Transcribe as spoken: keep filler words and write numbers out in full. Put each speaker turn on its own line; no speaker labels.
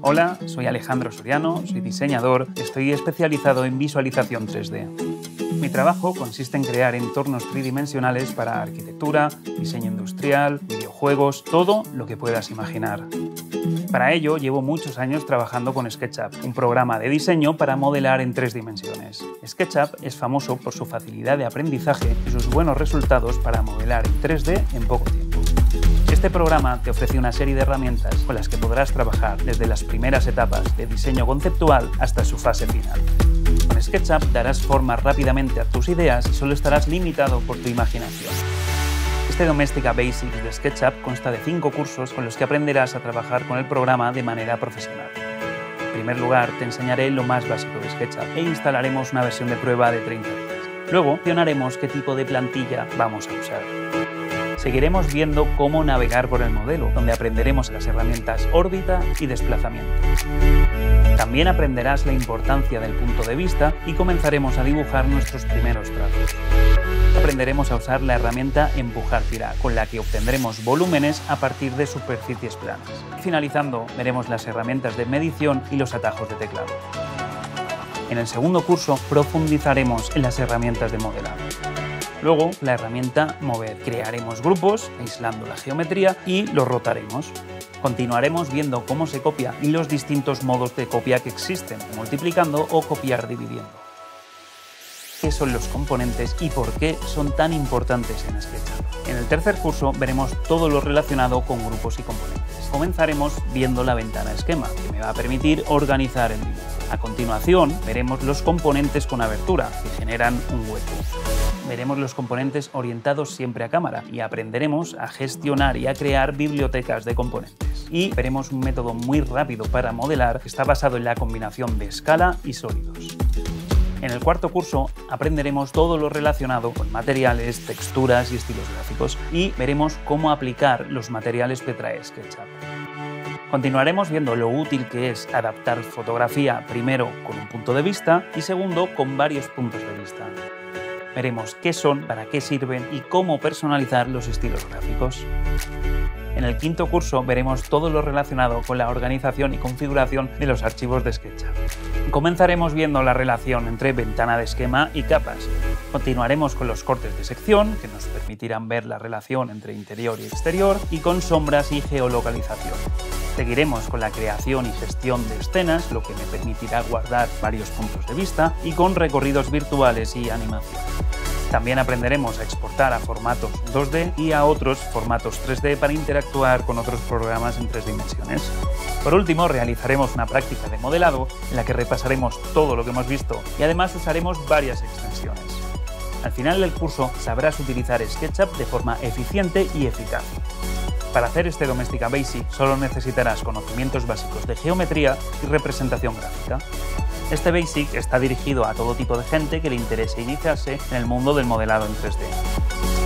Hola, soy Alejandro Soriano, soy diseñador, estoy especializado en visualización tres D. Mi trabajo consiste en crear entornos tridimensionales para arquitectura, diseño industrial, videojuegos, todo lo que puedas imaginar. Para ello llevo muchos años trabajando con SketchUp, un programa de diseño para modelar en tres dimensiones. SketchUp es famoso por su facilidad de aprendizaje y sus buenos resultados para modelar en tres D en poco tiempo. Este programa te ofrece una serie de herramientas con las que podrás trabajar desde las primeras etapas de diseño conceptual hasta su fase final. Con SketchUp darás forma rápidamente a tus ideas y solo estarás limitado por tu imaginación. Este Domestika Basics de SketchUp consta de cinco cursos con los que aprenderás a trabajar con el programa de manera profesional. En primer lugar, te enseñaré lo más básico de SketchUp e instalaremos una versión de prueba de treinta días. Luego, mencionaremos qué tipo de plantilla vamos a usar. Seguiremos viendo cómo navegar por el modelo, donde aprenderemos las herramientas órbita y desplazamiento. También aprenderás la importancia del punto de vista y comenzaremos a dibujar nuestros primeros trazos. Aprenderemos a usar la herramienta Empujar Tirar, con la que obtendremos volúmenes a partir de superficies planas. Finalizando, veremos las herramientas de medición y los atajos de teclado. En el segundo curso profundizaremos en las herramientas de modelado. Luego, la herramienta Mover. Crearemos grupos, aislando la geometría y los rotaremos. Continuaremos viendo cómo se copia y los distintos modos de copia que existen, multiplicando o copiar dividiendo. ¿Qué son los componentes y por qué son tan importantes en SketchUp? En el tercer curso veremos todo lo relacionado con grupos y componentes. Comenzaremos viendo la ventana esquema, que me va a permitir organizar el dibujo. A continuación, veremos los componentes con abertura, que generan un hueco. Veremos los componentes orientados siempre a cámara y aprenderemos a gestionar y a crear bibliotecas de componentes. Y veremos un método muy rápido para modelar que está basado en la combinación de escala y sólidos. En el cuarto curso aprenderemos todo lo relacionado con materiales, texturas y estilos gráficos y veremos cómo aplicar los materiales que trae SketchUp. Continuaremos viendo lo útil que es adaptar fotografía primero con un punto de vista y segundo con varios puntos de vista. Veremos qué son, para qué sirven y cómo personalizar los estilos gráficos. En el quinto curso veremos todo lo relacionado con la organización y configuración de los archivos de SketchUp. Comenzaremos viendo la relación entre ventana de esquema y capas. Continuaremos con los cortes de sección, que nos permitirán ver la relación entre interior y exterior, y con sombras y geolocalización. Seguiremos con la creación y gestión de escenas, lo que me permitirá guardar varios puntos de vista, y con recorridos virtuales y animación. También aprenderemos a exportar a formatos dos D y a otros formatos tres D para interactuar con otros programas en tres dimensiones. Por último, realizaremos una práctica de modelado en la que repasaremos todo lo que hemos visto y además usaremos varias extensiones. Al final del curso sabrás utilizar SketchUp de forma eficiente y eficaz. Para hacer este Domestika Basic solo necesitarás conocimientos básicos de geometría y representación gráfica. Este Basic está dirigido a todo tipo de gente que le interese iniciarse en el mundo del modelado en tres D.